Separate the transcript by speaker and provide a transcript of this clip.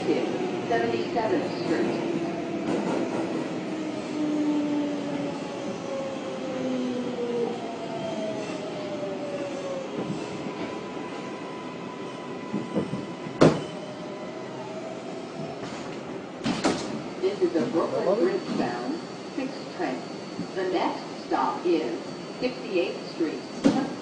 Speaker 1: is 77th Street. This is a Brooklyn Bridge-bound 6th train. The next stop is 68th Street.